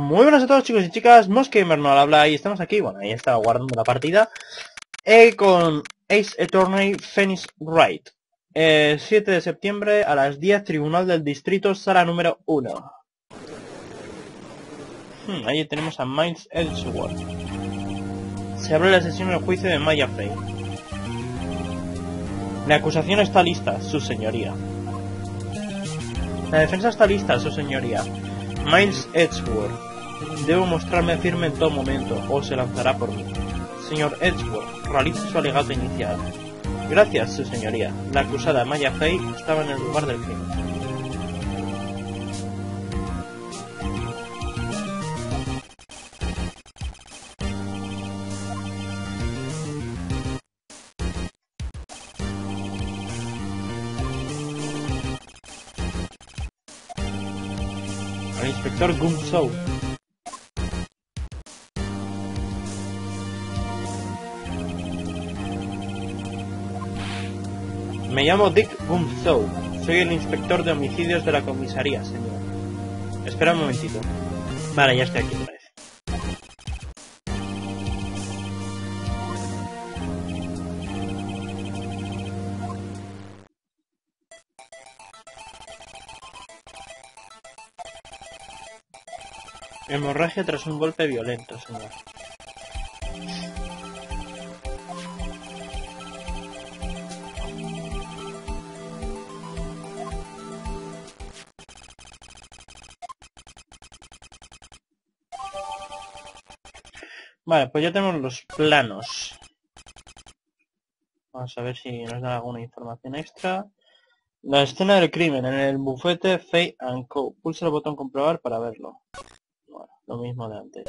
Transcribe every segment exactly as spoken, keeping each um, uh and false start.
Muy buenas a todos, chicos y chicas, Mosgamer no habla y estamos aquí, bueno, ahí estaba guardando la partida eh, con Ace Attorney Phoenix Wright. eh, siete de septiembre a las diez, Tribunal del Distrito, sala número uno. Hmm, ahí tenemos a Miles Edgeworth. Se abre la sesión del juicio de Maya Fey. La acusación está lista, su señoría. La defensa está lista, su señoría. Miles Edgeworth. Debo mostrarme firme en todo momento, o se lanzará por mí. Señor Edgeworth, realice su alegato inicial. Gracias, su señoría. La acusada Maya Fey estaba en el lugar del crimen. Al inspector Gumshoe. Me llamo Dick Gumshoe. Soy el inspector de homicidios de la comisaría, señor. Espera un momentito. Vale, ya estoy aquí otra vez. Hemorragia tras un golpe violento, señor. Vale, pues ya tenemos los planos. Vamos a ver si nos da alguna información extra. La escena del crimen en el bufete Fey and Co. Pulsa el botón comprobar para verlo. Bueno, lo mismo de antes.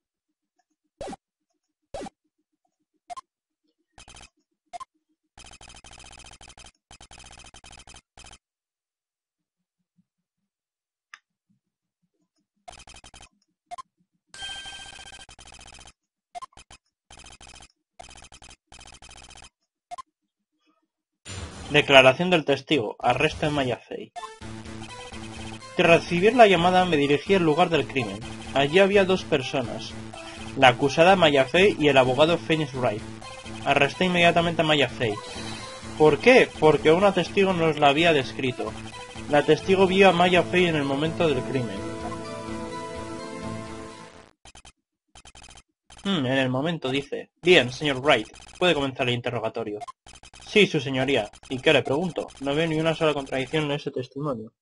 Declaración del testigo. Arresto de Maya Fey. Tras recibir la llamada me dirigí al lugar del crimen. Allí había dos personas. La acusada Maya Fey y el abogado Phoenix Wright. Arresté inmediatamente a Maya Fey. ¿Por qué? Porque una testigo nos la había descrito. La testigo vio a Maya Fey en el momento del crimen. Hmm, en el momento, dice. Bien, señor Wright. Puede comenzar el interrogatorio. Sí, su señoría. ¿Y qué le pregunto? No veo ni una sola contradicción en ese testimonio.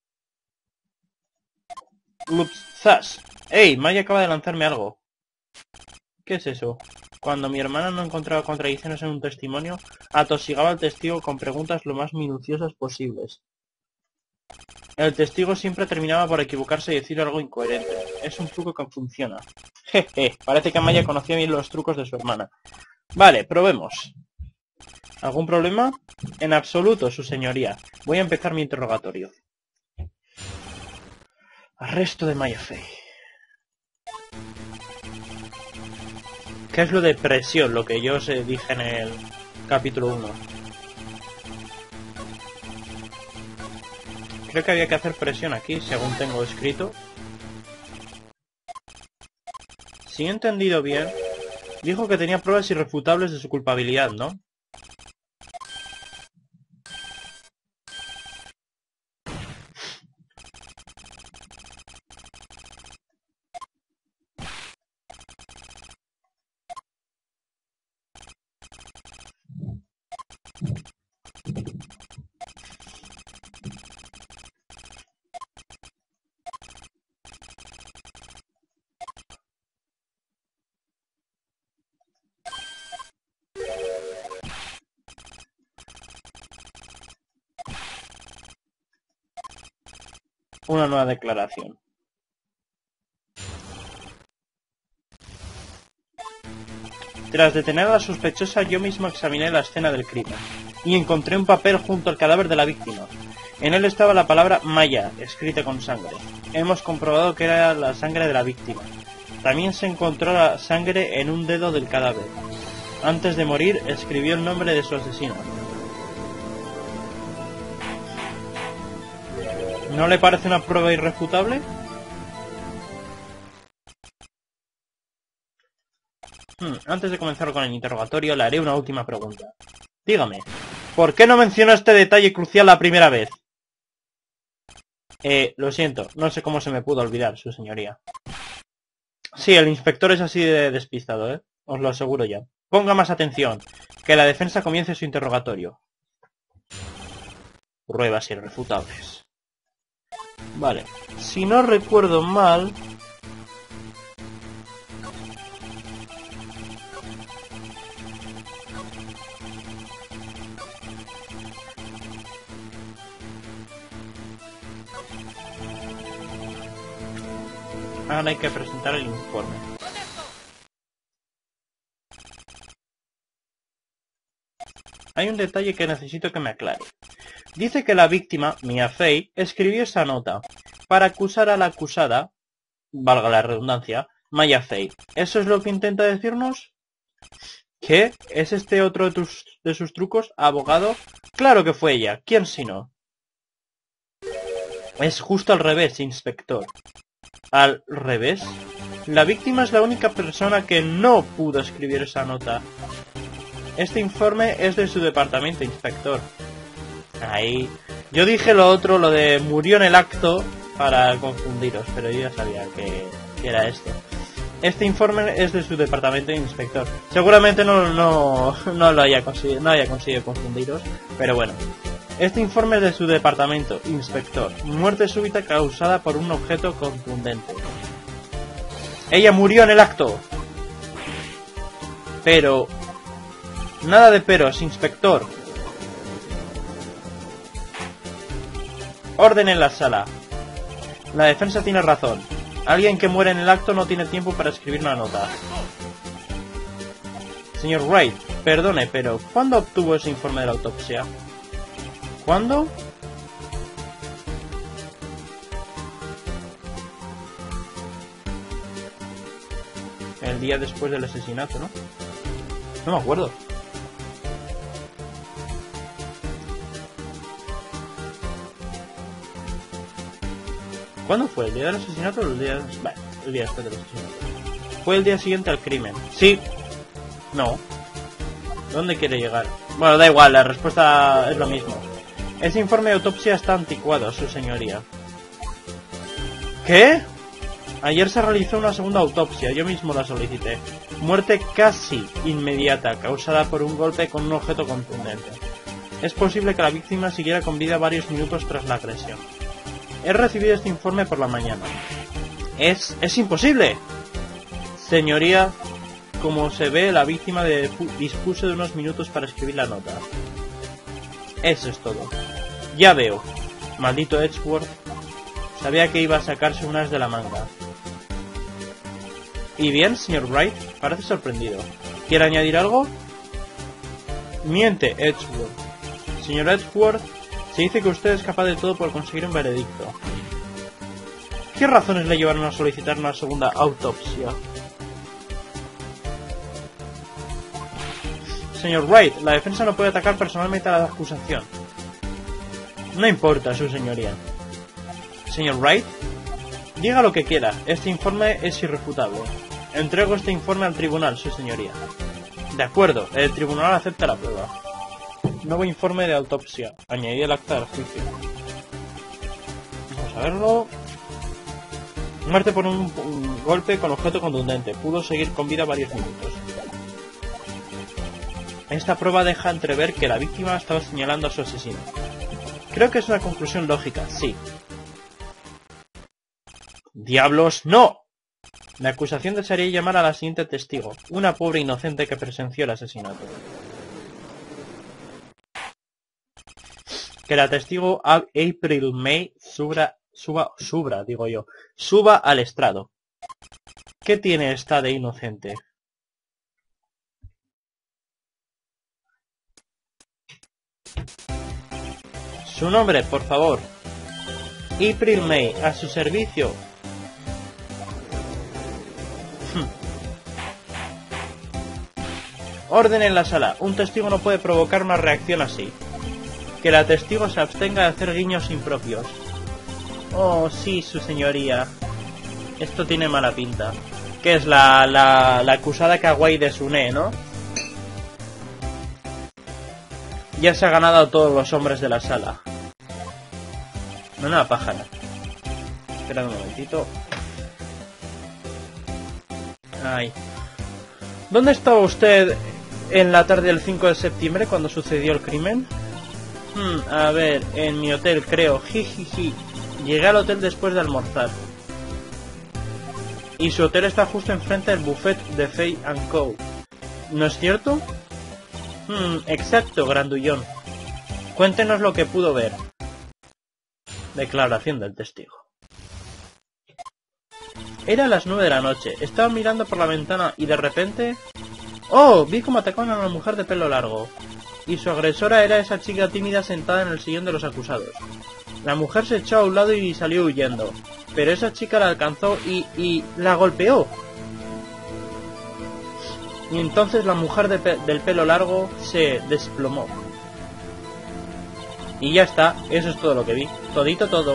Ups, ¡zas! ¡Ey! Maya acaba de lanzarme algo. ¿Qué es eso? Cuando mi hermana no encontraba contradicciones en un testimonio, atosigaba al testigo con preguntas lo más minuciosas posibles. El testigo siempre terminaba por equivocarse y decir algo incoherente. Es un truco que funciona. Jeje, parece que Maya conocía bien los trucos de su hermana. Vale, probemos. ¿Algún problema? En absoluto, su señoría. Voy a empezar mi interrogatorio. Arresto de Maya Fey. ¿Qué es lo de presión? Lo que yo os dije en el capítulo uno. Creo que había que hacer presión aquí, según tengo escrito. Si he entendido bien, dijo que tenía pruebas irrefutables de su culpabilidad, ¿no? Una nueva declaración. Tras detener a la sospechosa, yo mismo examiné la escena del crimen y encontré un papel junto al cadáver de la víctima. En él estaba la palabra Maya, escrita con sangre. Hemos comprobado que era la sangre de la víctima. También se encontró la sangre en un dedo del cadáver. Antes de morir, escribió el nombre de su asesino. ¿No le parece una prueba irrefutable? Hmm, antes de comenzar con el interrogatorio, le haré una última pregunta. Dígame, ¿por qué no mencionó este detalle crucial la primera vez? Eh, lo siento, no sé cómo se me pudo olvidar, su señoría. Sí, el inspector es así de despistado, ¿eh? Os lo aseguro ya. Ponga más atención, que la defensa comience su interrogatorio. Pruebas irrefutables. Vale, si no recuerdo mal... Ahora hay que presentar el informe. Hay un detalle que necesito que me aclare. Dice que la víctima, Mia Fey, escribió esa nota para acusar a la acusada, valga la redundancia, Maya Fey. ¿Eso es lo que intenta decirnos? ¿Qué? ¿Es este otro de, tus, de sus trucos, abogado? Claro que fue ella. ¿Quién si no? Es justo al revés, inspector. ¿Al revés? La víctima es la única persona que no pudo escribir esa nota. Este informe es de su departamento, inspector. Ahí. Yo dije lo otro, lo de murió en el acto, para confundiros, pero yo ya sabía que, que era esto. Este informe es de su departamento, inspector. Seguramente no, no, no lo haya conseguido, no haya conseguido confundiros, pero bueno. Este informe es de su departamento, inspector. Muerte súbita causada por un objeto contundente. Ella murió en el acto. Pero... Nada de peros, inspector. Orden en la sala. La defensa tiene razón. Alguien que muere en el acto no tiene tiempo para escribir una nota. Señor Wright, perdone, pero ¿cuándo obtuvo ese informe de la autopsia? ¿Cuándo? El día después del asesinato, ¿no? No me acuerdo. ¿Cuándo fue? ¿El día del asesinato o el día...? Vale, el día después del asesinato. Fue el día siguiente al crimen. Sí. No. ¿Dónde quiere llegar? Bueno, da igual, la respuesta es lo mismo. Ese informe de autopsia está anticuado, su señoría. ¿Qué? Ayer se realizó una segunda autopsia, yo mismo la solicité. Muerte casi inmediata, causada por un golpe con un objeto contundente. Es posible que la víctima siguiera con vida varios minutos tras la agresión. He recibido este informe por la mañana. Es... es imposible. Señoría, como se ve, la víctima de, dispuso de unos minutos para escribir la nota. Eso es todo. Ya veo. Maldito Edgeworth. Sabía que iba a sacarse unas de la manga. ¿Y bien, señor Wright? Parece sorprendido. ¿Quiere añadir algo? Miente, Edgeworth. Señor Edgeworth, se dice que usted es capaz de todo por conseguir un veredicto. ¿Qué razones le llevaron a solicitar una segunda autopsia? Señor Wright, la defensa no puede atacar personalmente a la acusación. No importa, su señoría. Señor Wright, diga lo que quiera. Este informe es irrefutable. Entrego este informe al tribunal, su señoría. De acuerdo, el tribunal acepta la prueba. Nuevo informe de autopsia. Añadir el acta del juicio. Vamos a verlo. Muerte por un, un golpe con objeto contundente. Pudo seguir con vida varios minutos. Esta prueba deja entrever que la víctima estaba señalando a su asesino. Creo que es una conclusión lógica, sí. ¡Diablos, no! La acusación desearía llamar a la siguiente testigo, una pobre inocente que presenció el asesinato. Que la testigo April May suba, suba, suba, digo yo, suba al estrado. ¿Qué tiene esta de inocente? Su nombre, por favor. April May, a su servicio. Orden en la sala. Un testigo no puede provocar una reacción así. Que la testigo se abstenga de hacer guiños impropios. Oh, sí, su señoría. Esto tiene mala pinta. Que es la, la, la acusada kawaii de Sune, ¿no? Ya se ha ganado a todos los hombres de la sala. No, no, pájara. Espera un momentito. Ay. ¿Dónde estaba usted en la tarde del cinco de septiembre cuando sucedió el crimen? Hmm, a ver, en mi hotel creo. Jijiji. Llegué al hotel después de almorzar. Y su hotel está justo enfrente del buffet de Fei and Co. ¿No es cierto? Hmm, exacto, grandullón. Cuéntenos lo que pudo ver. Declaración del testigo. Era las nueve de la noche. Estaba mirando por la ventana y de repente... ¡Oh! Vi cómo atacaban a una mujer de pelo largo. Y su agresora era esa chica tímida sentada en el sillón de los acusados. La mujer se echó a un lado y salió huyendo. Pero esa chica la alcanzó y... y... la golpeó. Y entonces la mujer de pe del pelo largo se desplomó. Y ya está, eso es todo lo que vi. Todito todo.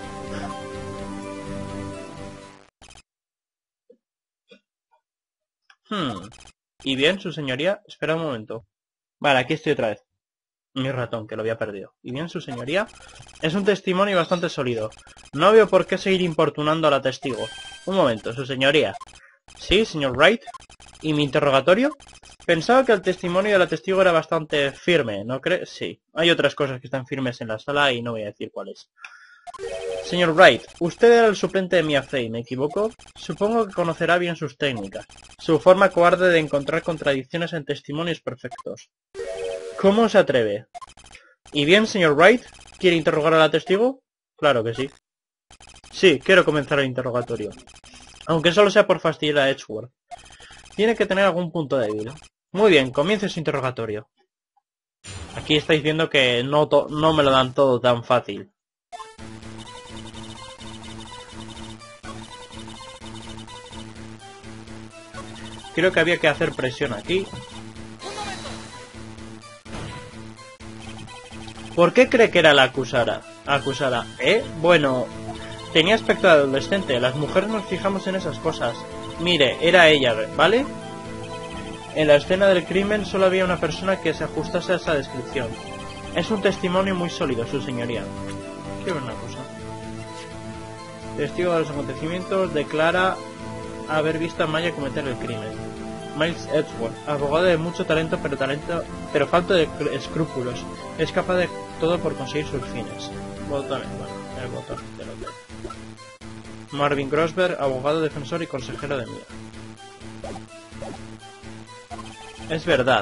Hmm. ¿Y bien, su señoría? Espera un momento. Vale, aquí estoy otra vez. Mi ratón, que lo había perdido. ¿Y bien, su señoría? Es un testimonio bastante sólido. No veo por qué seguir importunando a la testigo. Un momento, su señoría. ¿Sí, señor Wright? ¿Y mi interrogatorio? Pensaba que el testimonio de la testigo era bastante firme, ¿no cree? Sí. Hay otras cosas que están firmes en la sala y no voy a decir cuáles. Señor Wright, usted era el suplente de Mia Fey, ¿me equivoco? Supongo que conocerá bien sus técnicas. Su forma cobarde de encontrar contradicciones en testimonios perfectos. ¿Cómo se atreve? ¿Y bien, señor Wright? ¿Quiere interrogar a la testigo? Claro que sí. Sí, quiero comenzar el interrogatorio. Aunque solo sea por fastidiar a Edgeworth. Tiene que tener algún punto débil. Muy bien, comience su interrogatorio. Aquí está diciendo que no, no me lo dan todo tan fácil. Creo que había que hacer presión aquí. ¿Por qué cree que era la acusada? Acusada, ¿eh? Bueno, tenía aspecto de adolescente. Las mujeres nos fijamos en esas cosas. Mire, era ella, ¿vale? En la escena del crimen solo había una persona que se ajustase a esa descripción. Es un testimonio muy sólido, su señoría. Quiero ver una cosa. Testigo de los acontecimientos declara haber visto a Maya cometer el crimen. Miles Edgeworth, abogado de mucho talento, pero talento, pero falto de escrúpulos. Es capaz de todo por conseguir sus fines. Botones, bueno, el botón del hotel. Marvin Grosberg, abogado, defensor y consejero de Mia. Es verdad.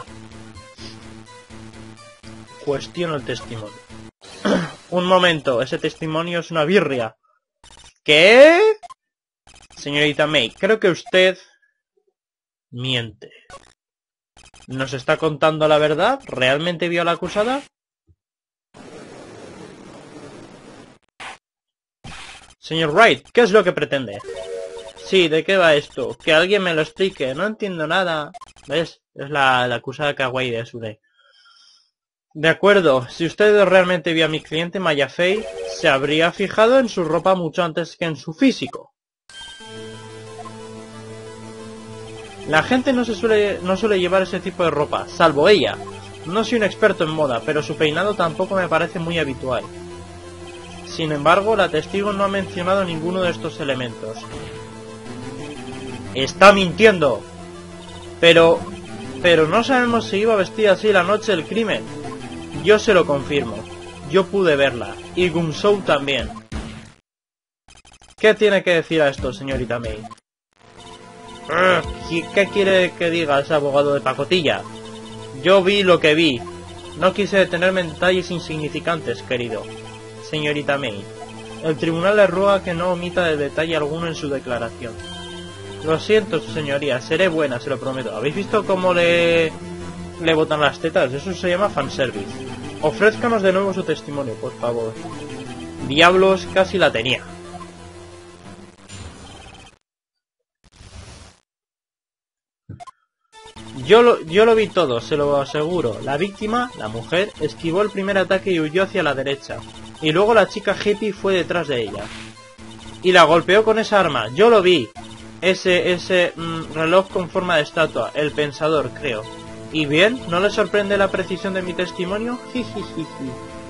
Cuestiono el testimonio. Un momento, ese testimonio es una birria. ¿Qué? Señorita May, creo que usted miente. ¿Nos está contando la verdad? ¿Realmente vio a la acusada? Señor Wright, ¿qué es lo que pretende? Sí, ¿de qué va esto? Que alguien me lo explique, no entiendo nada. ¿Ves? Es la, la acusada kawaii de Sune. De acuerdo, si usted realmente vio a mi cliente Maya Fey, se habría fijado en su ropa mucho antes que en su físico. La gente no se suele, no suele llevar ese tipo de ropa, salvo ella. No soy un experto en moda, pero su peinado tampoco me parece muy habitual. Sin embargo, la testigo no ha mencionado ninguno de estos elementos. ¡Está mintiendo! Pero... pero no sabemos si iba vestida así la noche del crimen. Yo se lo confirmo. Yo pude verla. Y Gunsou también. ¿Qué tiene que decir a esto, señorita May? ¿Qué quiere que diga ese abogado de pacotilla? Yo vi lo que vi. No quise detenerme en detalles insignificantes, querido. Señorita May, el tribunal le ruega que no omita de detalle alguno en su declaración. Lo siento, su señoría, seré buena, se lo prometo. ¿Habéis visto cómo le... le botan las tetas? Eso se llama fanservice. Ofrézcanos de nuevo su testimonio, por favor. Diablos, casi la tenía. Yo lo, yo lo vi todo, se lo aseguro. La víctima, la mujer, esquivó el primer ataque y huyó hacia la derecha. Y luego la chica hippie fue detrás de ella. Y la golpeó con esa arma, yo lo vi. ese, ese mm, reloj con forma de estatua, el pensador, creo. ¿Y bien? ¿No le sorprende la precisión de mi testimonio? Jijijiji.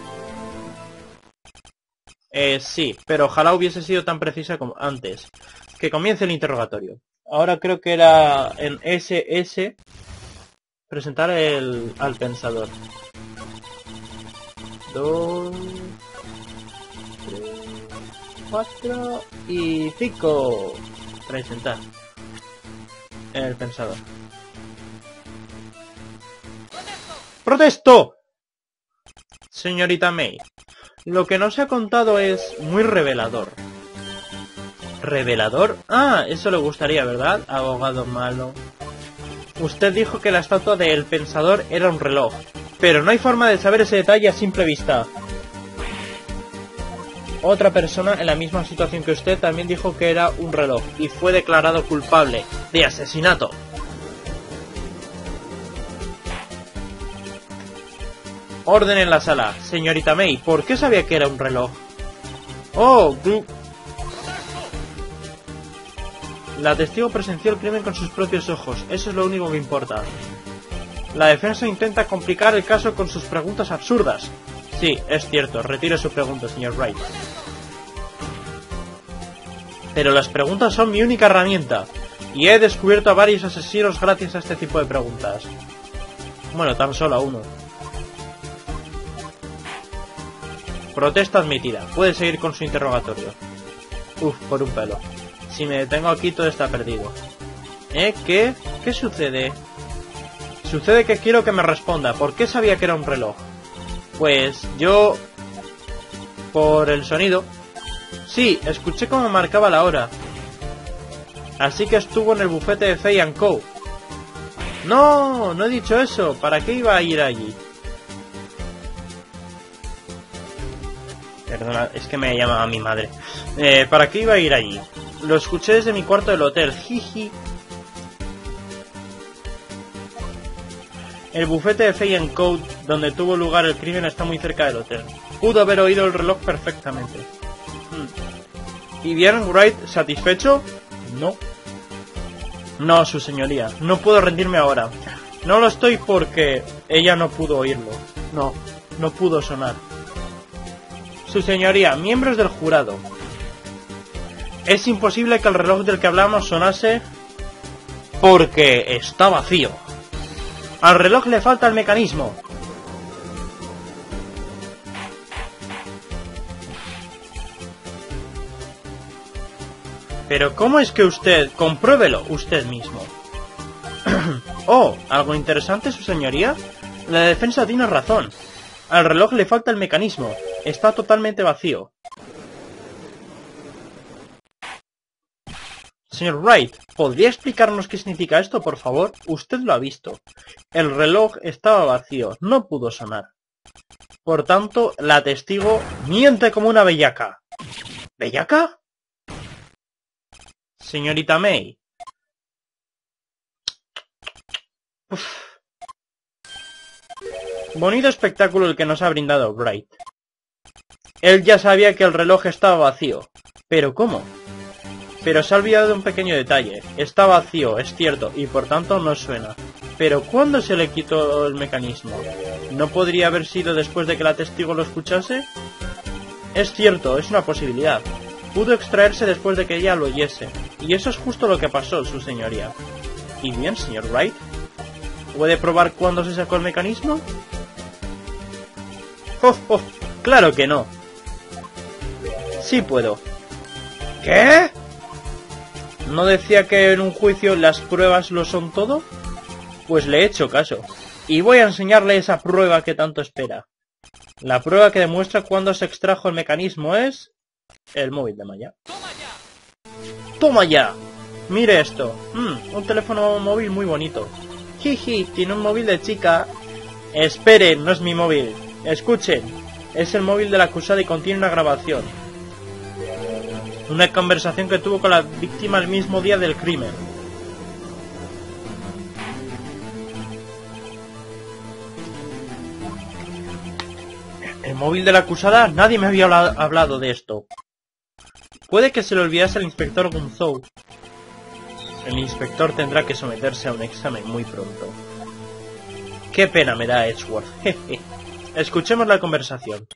Eh, sí, pero ojalá hubiese sido tan precisa como antes. Que comience el interrogatorio. Ahora creo que era en ese ese presentar el, al pensador. Dos, tres, cuatro y cinco. Presentar el pensador. ¡Protesto! Señorita May, lo que nos ha contado es muy revelador. ¿Revelador? Ah, eso le gustaría, ¿verdad, abogado malo? Usted dijo que la estatua del pensador era un reloj, pero no hay forma de saber ese detalle a simple vista. Otra persona en la misma situación que usted también dijo que era un reloj y fue declarado culpable de asesinato. Orden en la sala. Señorita May, ¿por qué sabía que era un reloj? Oh, gru... La testigo presenció el crimen con sus propios ojos. Eso es lo único que importa. La defensa intenta complicar el caso con sus preguntas absurdas. Sí, es cierto. Retiro su pregunta, señor Wright. Pero las preguntas son mi única herramienta. Y he descubierto a varios asesinos gracias a este tipo de preguntas. Bueno, tan solo a uno. Protesta admitida. Puede seguir con su interrogatorio. Uf, por un pelo. Si me detengo aquí todo está perdido. ¿Eh? ¿Qué? ¿Qué sucede? Sucede que quiero que me responda. ¿Por qué sabía que era un reloj? Pues yo... Por el sonido. Sí, escuché cómo marcaba la hora. Así que estuvo en el bufete de Fay and Co. No, no he dicho eso. ¿Para qué iba a ir allí? Perdona, es que me llamaba mi madre. Eh, ¿Para qué iba a ir allí? Lo escuché desde mi cuarto del hotel. Jiji. El bufete de Fay and Co, donde tuvo lugar el crimen, está muy cerca del hotel. Pudo haber oído el reloj perfectamente. Hmm. ¿Y bien, Wright, satisfecho? No. No, su señoría. No puedo rendirme ahora. No lo estoy porque ella no pudo oírlo. No, no pudo sonar. Su señoría, miembros del jurado. Es imposible que el reloj del que hablamos sonase porque está vacío. Al reloj le falta el mecanismo. Pero ¿cómo es que usted? Compruébelo usted mismo. Oh, ¿algo interesante, su señoría? La defensa tiene razón. Al reloj le falta el mecanismo. Está totalmente vacío. Señor Wright, ¿podría explicarnos qué significa esto, por favor? Usted lo ha visto. El reloj estaba vacío, no pudo sonar. Por tanto, la testigo miente como una bellaca. ¿Bellaca? Señorita May. Uf. Bonito espectáculo el que nos ha brindado Wright. Él ya sabía que el reloj estaba vacío. ¿Pero cómo? Pero se ha olvidado de un pequeño detalle. Está vacío, es cierto, y por tanto no suena. Pero ¿cuándo se le quitó el mecanismo? ¿No podría haber sido después de que la testigo lo escuchase? Es cierto, es una posibilidad. Pudo extraerse después de que ella lo oyese. Y eso es justo lo que pasó, su señoría. ¿Y bien, señor Wright? ¿Puede probar cuándo se sacó el mecanismo? ¡Oh, oh! ¡Claro que no! Sí puedo. ¿Qué? ¿No decía que en un juicio las pruebas lo son todo? Pues le he hecho caso. Y voy a enseñarle esa prueba que tanto espera. La prueba que demuestra cuándo se extrajo el mecanismo es... el móvil de Maya. ¡Toma ya! ¡Toma ya! Mire esto. Mm, un teléfono móvil muy bonito. Jiji, tiene un móvil de chica. Esperen, no es mi móvil. Escuchen. Es el móvil de la acusada y contiene una grabación. Una conversación que tuvo con la víctima el mismo día del crimen. ¿El móvil de la acusada? Nadie me había hablado de esto. Puede que se le olvidase al inspector Gunzow. El inspector tendrá que someterse a un examen muy pronto. Qué pena me da Edgeworth. Jeje. Escuchemos la conversación.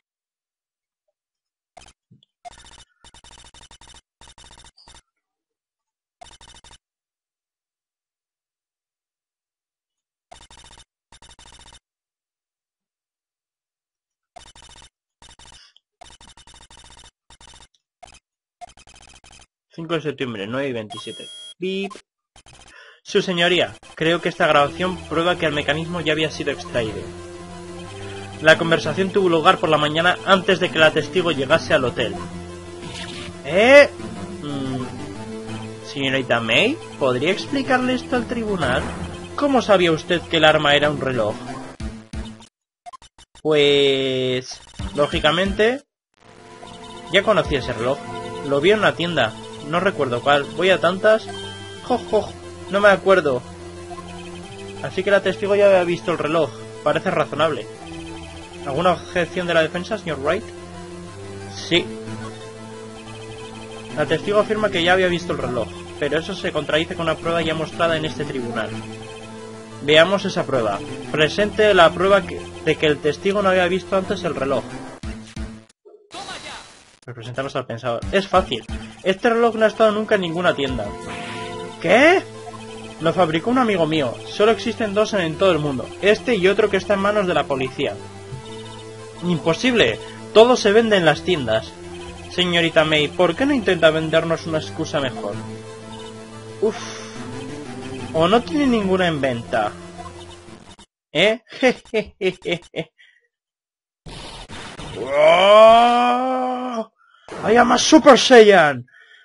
cinco de septiembre, nueve y veintisiete. Bip. Su señoría, creo que esta grabación prueba que el mecanismo ya había sido extraído. La conversación tuvo lugar por la mañana antes de que la testigo llegase al hotel. ¿Eh? Mm. Señorita May, ¿podría explicarle esto al tribunal? ¿Cómo sabía usted que el arma era un reloj? Pues... lógicamente... ya conocía ese reloj. Lo vi en una tienda. No recuerdo cuál. Voy a tantas... Jo, jo, no me acuerdo. Así que la testigo ya había visto el reloj. Parece razonable. ¿Alguna objeción de la defensa, señor Wright? Sí. La testigo afirma que ya había visto el reloj, pero eso se contradice con una prueba ya mostrada en este tribunal. Veamos esa prueba. Presente la prueba que, de que el testigo no había visto antes el reloj. Representamos al pensador. Es fácil. Este reloj no ha estado nunca en ninguna tienda. ¿Qué? Lo fabricó un amigo mío. Solo existen dos en todo el mundo. Este y otro que está en manos de la policía. Imposible. Todo se vende en las tiendas. Señorita May, ¿por qué no intenta vendernos una excusa mejor? Uff. O no tiene ninguna en venta. ¿Eh? Jejejeje. ¡Oh! ¡I am a Super Saiyan!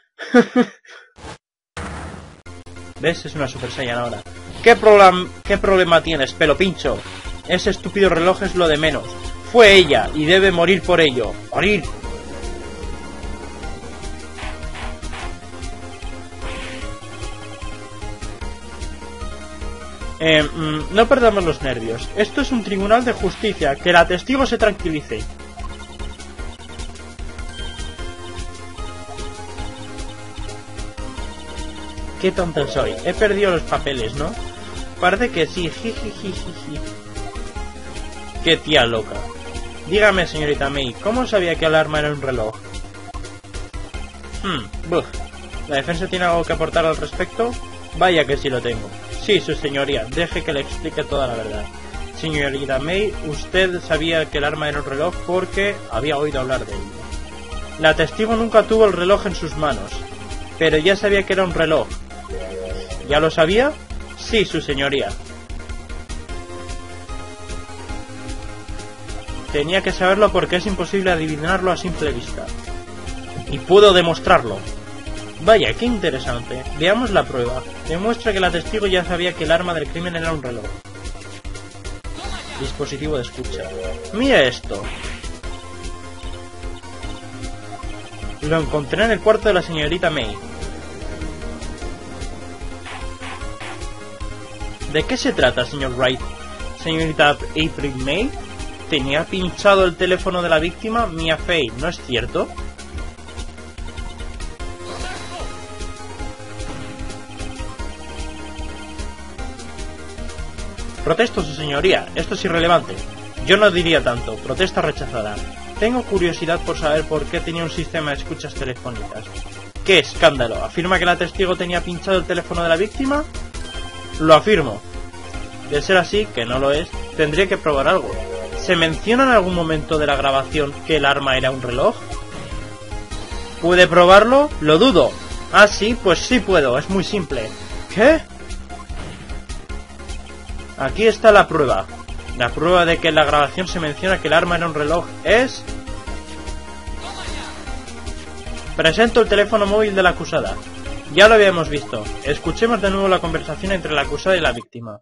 ¿Ves? Es una Super Saiyan ahora. ¿Qué, problem ¿Qué problema tienes, pelo pincho? Ese estúpido reloj es lo de menos. Fue ella, y debe morir por ello. ¡Morir! Eh, mm, no perdamos los nervios. Esto es un tribunal de justicia. Que la testigo se tranquilice. Qué tonto soy. He perdido los papeles, ¿no? Parece que sí. Jijijijiji. Qué tía loca. Dígame, señorita May, ¿cómo sabía que el arma era un reloj? Hmm, buf. ¿La defensa tiene algo que aportar al respecto? Vaya que sí lo tengo. Sí, su señoría, deje que le explique toda la verdad. Señorita May, usted sabía que el arma era un reloj porque había oído hablar de ello. La testigo nunca tuvo el reloj en sus manos, pero ya sabía que era un reloj. ¿Ya lo sabía? Sí, su señoría. Tenía que saberlo porque es imposible adivinarlo a simple vista. Y puedo demostrarlo. Vaya, qué interesante. Veamos la prueba. Demuestra que la testigo ya sabía que el arma del crimen era un reloj. Dispositivo de escucha. Mira esto. Lo encontré en el cuarto de la señorita May. ¿De qué se trata, señor Wright? Señorita April May, ¿tenía pinchado el teléfono de la víctima Mia Fey, no es cierto? Protesto, su señoría, esto es irrelevante. Yo no diría tanto, protesta rechazada. Tengo curiosidad por saber por qué tenía un sistema de escuchas telefónicas. ¡Qué escándalo! ¿Afirma que la testigo tenía pinchado el teléfono de la víctima? Lo afirmo. De ser así, que no lo es, tendría que probar algo. ¿Se menciona en algún momento de la grabación que el arma era un reloj? ¿Puede probarlo? Lo dudo. Ah, sí, pues sí puedo, es muy simple. ¿Qué? Aquí está la prueba. La prueba de que en la grabación se menciona que el arma era un reloj es... Presento el teléfono móvil de la acusada. Ya lo habíamos visto. Escuchemos de nuevo la conversación entre la acusada y la víctima.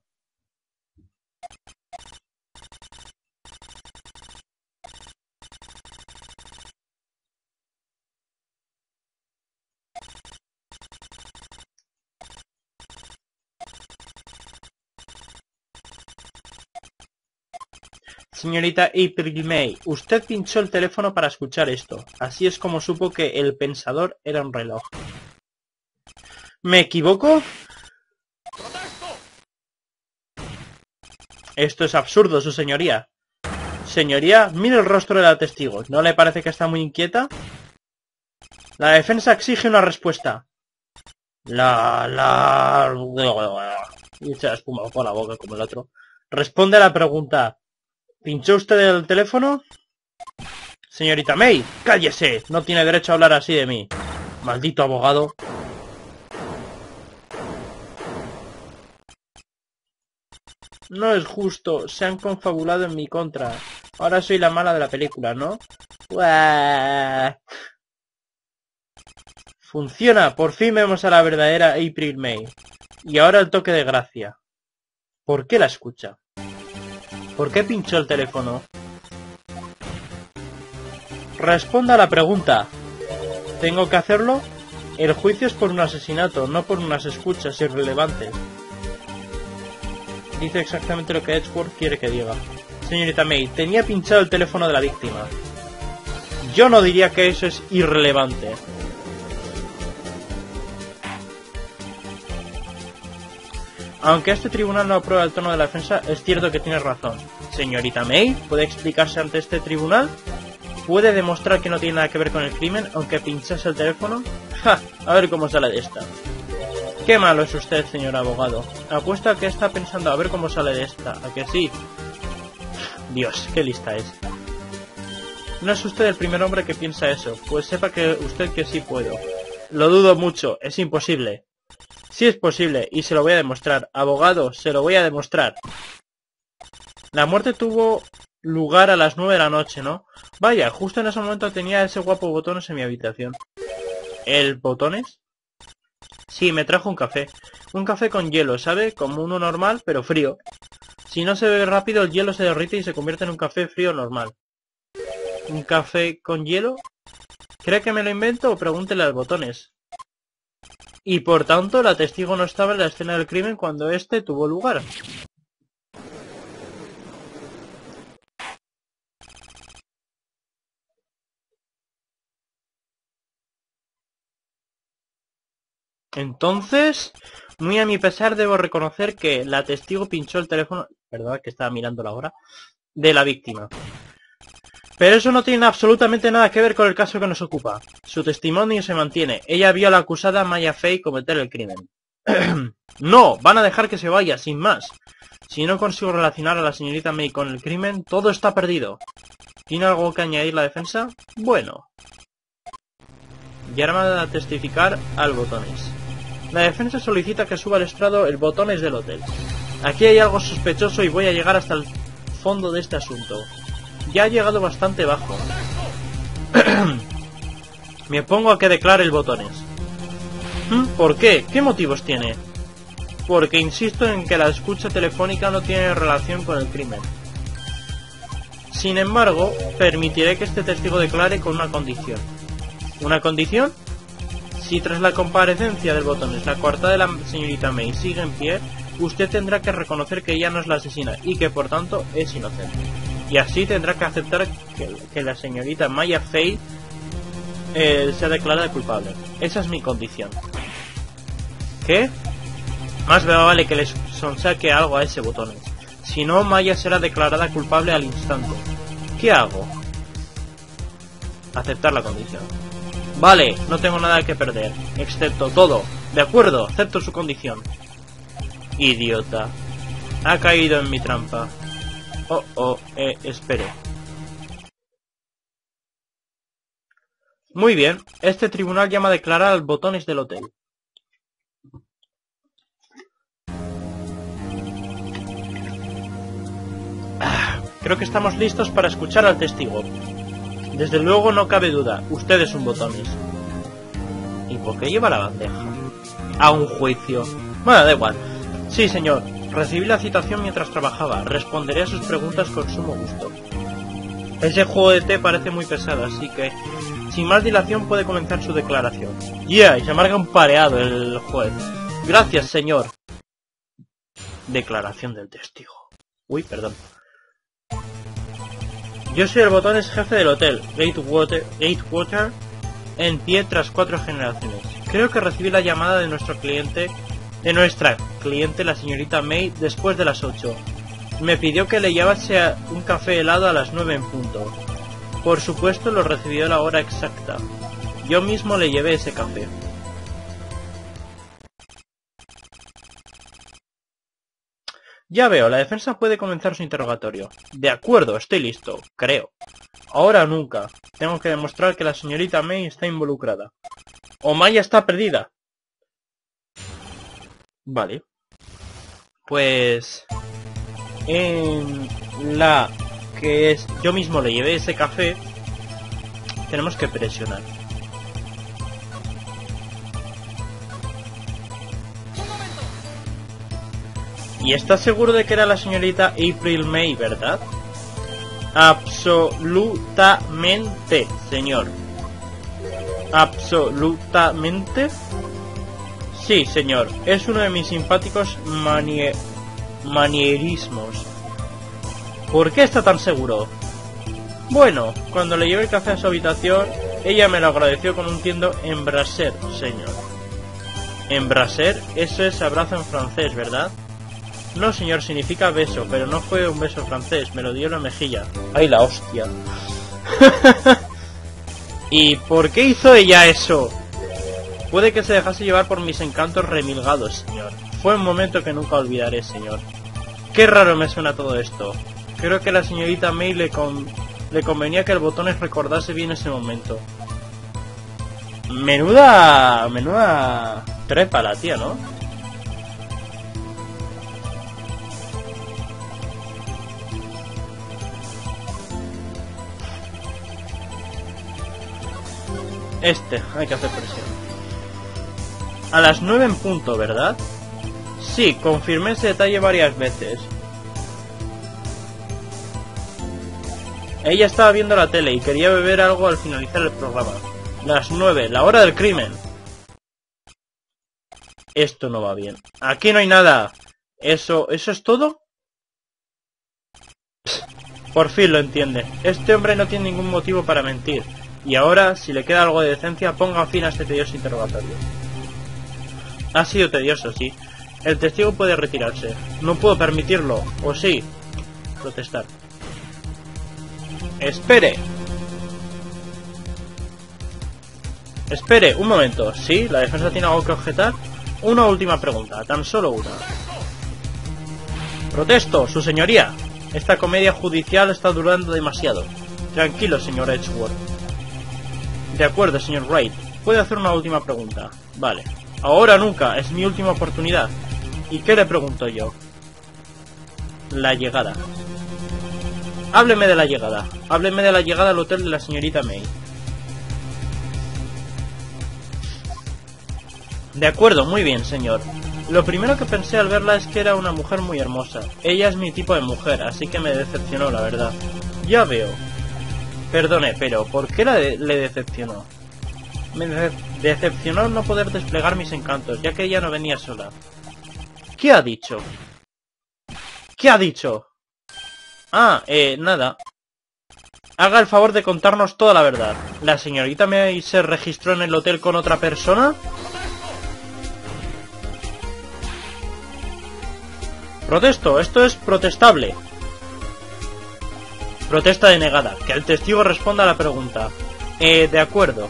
Señorita April May, usted pinchó el teléfono para escuchar esto. Así es como supo que el pensador era un reloj. ¿Me equivoco? Esto es absurdo, su señoría. Señoría, mire el rostro de la testigo. ¿No le parece que está muy inquieta? La defensa exige una respuesta. La... la... Y echa espuma por la boca como el otro. Responde a la pregunta. ¿Pinchó usted el teléfono? Señorita May, cállese. No tiene derecho a hablar así de mí. Maldito abogado. No es justo. Se han confabulado en mi contra. Ahora soy la mala de la película, ¿no? ¡Uah! Funciona. Por fin vemos a la verdadera April May. Y ahora el toque de gracia. ¿Por qué la escucha? ¿Por qué pinchó el teléfono? Responda a la pregunta. ¿Tengo que hacerlo? El juicio es por un asesinato, no por unas escuchas irrelevantes. Dice exactamente lo que Edgeworth quiere que diga. Señorita May, tenía pinchado el teléfono de la víctima. Yo no diría que eso es irrelevante. Aunque este tribunal no aprueba el tono de la defensa, es cierto que tiene razón. Señorita May, ¿puede explicarse ante este tribunal? ¿Puede demostrar que no tiene nada que ver con el crimen, aunque pinchase el teléfono? ¡Ja! A ver cómo sale de esta. Qué malo es usted, señor abogado. Apuesto a que está pensando a ver cómo sale de esta. ¿A que sí? Dios, qué lista es. No es usted el primer hombre que piensa eso. Pues sepa que usted que sí puedo. Lo dudo mucho. Es imposible. Sí es posible, y se lo voy a demostrar. Abogado, se lo voy a demostrar. La muerte tuvo lugar a las nueve de la noche, ¿no? Vaya, justo en ese momento tenía ese guapo Botones en mi habitación. ¿El Botones? Sí, me trajo un café. Un café con hielo, ¿sabe? Como uno normal, pero frío. Si no se bebe rápido, el hielo se derrite y se convierte en un café frío normal. ¿Un café con hielo? ¿Cree que me lo invento o pregúntele al Botones? Y por tanto, la testigo no estaba en la escena del crimen cuando este tuvo lugar. Entonces, muy a mi pesar debo reconocer que la testigo pinchó el teléfono, verdad que estaba mirando la hora, de la víctima. Pero eso no tiene absolutamente nada que ver con el caso que nos ocupa. Su testimonio se mantiene. Ella vio a la acusada Maya Fey cometer el crimen. No, van a dejar que se vaya, sin más. Si no consigo relacionar a la señorita May con el crimen, todo está perdido. ¿Tiene algo que añadir la defensa? Bueno. Llama a testificar al Botones. La defensa solicita que suba al estrado el Botones del hotel. Aquí hay algo sospechoso y voy a llegar hasta el fondo de este asunto. Ya ha llegado bastante bajo. Me opongo a que declare el Botones. ¿Por qué? ¿Qué motivos tiene? Porque insisto en que la escucha telefónica no tiene relación con el crimen. Sin embargo, permitiré que este testigo declare con una condición. ¿Una condición? Si tras la comparecencia del Botones la coartada de la señorita May sigue en pie, usted tendrá que reconocer que ella no es la asesina y que por tanto es inocente. Y así tendrá que aceptar que, que la señorita Maya Fey eh, sea declarada culpable. Esa es mi condición. ¿Qué? Más me vale que les sonsaque algo a ese Botones. Si no, Maya será declarada culpable al instante. ¿Qué hago? Aceptar la condición. Vale, no tengo nada que perder, excepto todo. De acuerdo, acepto su condición. Idiota. Ha caído en mi trampa. Oh, oh, eh, espere. Muy bien, este tribunal llama a declarar al Botones del hotel. Ah, creo que estamos listos para escuchar al testigo. Desde luego no cabe duda, usted es un Botones. ¿Y por qué lleva la bandeja? A un juicio. Bueno, da igual. Sí, señor. Recibí la citación mientras trabajaba. Responderé a sus preguntas con sumo gusto. Ese juego de té parece muy pesado, así que sin más dilación puede comenzar su declaración. Ya, yeah, y se amarga un pareado el juez. Gracias, señor. Declaración del testigo. Uy, perdón. Yo soy el Botones jefe del hotel, Gatewater, Gatewater, en pie tras cuatro generaciones. Creo que recibí la llamada de nuestro cliente, de nuestra cliente, la señorita May, después de las ocho. Me pidió que le llevase un café helado a las nueve en punto. Por supuesto lo recibió a la hora exacta. Yo mismo le llevé ese café. Ya veo, la defensa puede comenzar su interrogatorio. De acuerdo, estoy listo, creo. Ahora o nunca. Tengo que demostrar que la señorita May está involucrada. O Maya está perdida. Vale. Pues... en la que es... yo mismo le llevé ese café. Tenemos que presionar. ¿Y estás seguro de que era la señorita April May, verdad? Absolutamente, señor. ¿Absolutamente? Sí, señor. Es uno de mis simpáticos manie... manierismos. ¿Por qué está tan seguro? Bueno, cuando le llevé el café a su habitación, ella me lo agradeció con un tiendo embrasser, señor. ¿Embrasser? Eso es abrazo en francés, ¿verdad? No, señor, significa beso, pero no fue un beso francés, me lo dio en la mejilla. ¡Ay, la hostia! ¿Y por qué hizo ella eso? Puede que se dejase llevar por mis encantos remilgados, señor. Fue un momento que nunca olvidaré, señor. Qué raro me suena todo esto. Creo que a la señorita May le, con... le convenía que el botones recordase bien ese momento. Menuda... menuda... trepa la tía, ¿no? Este, hay que hacer presión. A las nueve en punto, ¿verdad? Sí, confirmé ese detalle varias veces. Ella estaba viendo la tele y quería beber algo al finalizar el programa. Las nueve, la hora del crimen. Esto no va bien. Aquí no hay nada. ¿Eso, eso es todo? Psst, por fin lo entiende. Este hombre no tiene ningún motivo para mentir. Y ahora, si le queda algo de decencia, ponga fin a este tedioso interrogatorio. Ha sido tedioso, sí. El testigo puede retirarse. No puedo permitirlo. ¿O sí? Protestar. ¡Espere! Espere, un momento. ¿Sí? ¿La defensa tiene algo que objetar? Una última pregunta, tan solo una. Protesto, su señoría. Esta comedia judicial está durando demasiado. Tranquilo, señor Edgeworth. De acuerdo, señor Wright. ¿Puede hacer una última pregunta? Vale. Ahora nunca, es mi última oportunidad. ¿Y qué le pregunto yo? La llegada. Hábleme de la llegada. Hábleme de la llegada al hotel de la señorita May. De acuerdo, muy bien, señor. Lo primero que pensé al verla es que era una mujer muy hermosa. Ella es mi tipo de mujer, así que me decepcionó, la verdad. Ya veo. Perdone, pero ¿por qué la de le decepcionó? Me de decepcionó no poder desplegar mis encantos, ya que ella no venía sola. ¿Qué ha dicho? ¿Qué ha dicho? Ah, eh, nada. Haga el favor de contarnos toda la verdad. ¿La señorita May se registró en el hotel con otra persona? Protesto, esto es protestable. Protesta denegada. Que el testigo responda a la pregunta. Eh, de acuerdo.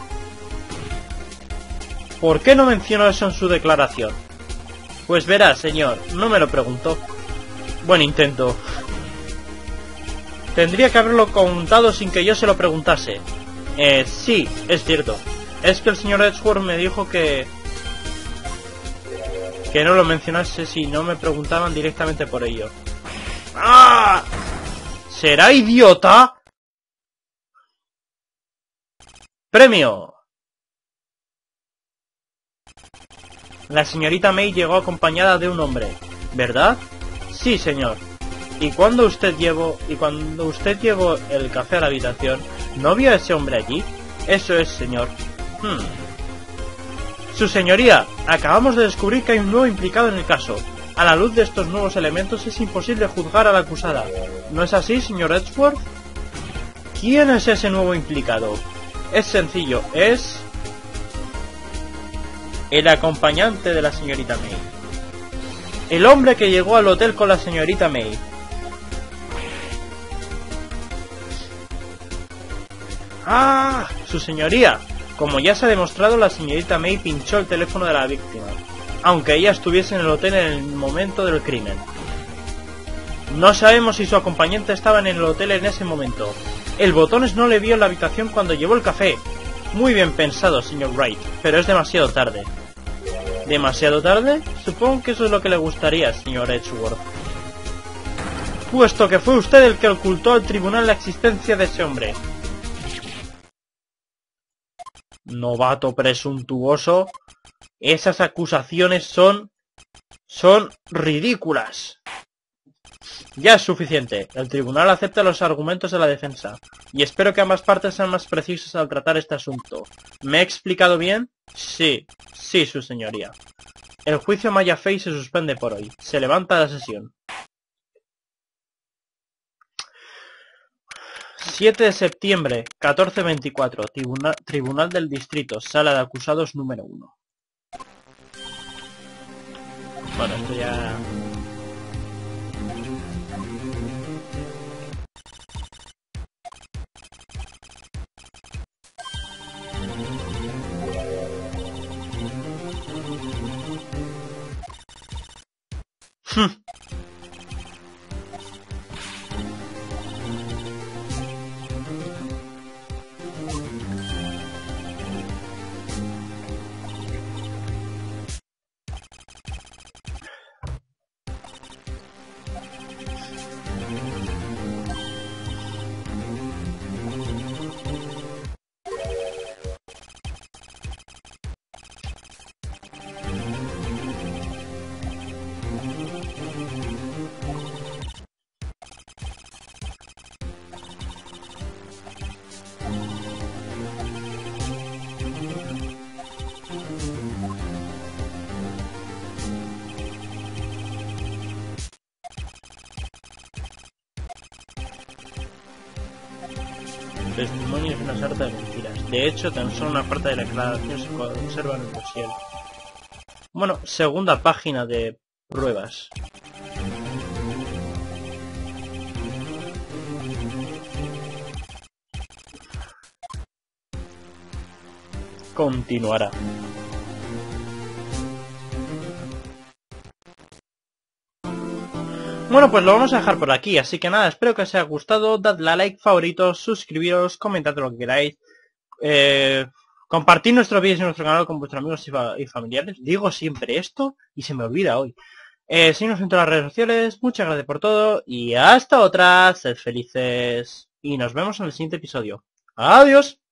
¿Por qué no mencionó eso en su declaración? Pues verá, señor, no me lo preguntó. Buen intento. Tendría que haberlo contado sin que yo se lo preguntase. Eh, sí, es cierto. Es que el señor Edgeworth me dijo que... que no lo mencionase si no me preguntaban directamente por ello. ¡Ah! ¿Será idiota? ¡Premio! La señorita May llegó acompañada de un hombre, ¿verdad? Sí, señor. ¿Y cuando usted llevó y cuando usted llevó el café a la habitación, no vio a ese hombre allí? Eso es, señor. Hmm. Su señoría, acabamos de descubrir que hay un nuevo implicado en el caso. A la luz de estos nuevos elementos es imposible juzgar a la acusada. ¿No es así, señor Edgeworth? ¿Quién es ese nuevo implicado? Es sencillo, es... el acompañante de la señorita May. El hombre que llegó al hotel con la señorita May. ¡Ah! Su señoría. Como ya se ha demostrado, la señorita May pinchó el teléfono de la víctima, aunque ella estuviese en el hotel en el momento del crimen. No sabemos si su acompañante estaba en el hotel en ese momento. El botones no le vio en la habitación cuando llevó el café. Muy bien pensado, señor Wright, pero es demasiado tarde. ¿Demasiado tarde? Supongo que eso es lo que le gustaría, señor Edgeworth. Puesto que fue usted el que ocultó al tribunal la existencia de ese hombre. Novato presuntuoso. Esas acusaciones son... son ridículas. Ya es suficiente. El tribunal acepta los argumentos de la defensa. Y espero que ambas partes sean más precisas al tratar este asunto. ¿Me he explicado bien? Sí. Sí, su señoría. El juicio Maya Fey se suspende por hoy. Se levanta la sesión. siete de septiembre, catorce veinticuatro. Tribunal, Tribunal del Distrito. Sala de acusados número uno. Bueno, esto ya... Testimonio es una sarta de mentiras. De hecho, tan solo una parte de la declaración se conserva en el dossier. Bueno, segunda página de pruebas. Continuará. Bueno, pues lo vamos a dejar por aquí, así que nada, espero que os haya gustado, dadle a like, favoritos, suscribiros, comentad lo que queráis, eh, compartid nuestros vídeos en nuestro canal con vuestros amigos y, fa y familiares, digo siempre esto y se me olvida hoy. Eh, síguenos en todas las redes sociales, muchas gracias por todo y hasta otra, sed felices y nos vemos en el siguiente episodio. ¡Adiós!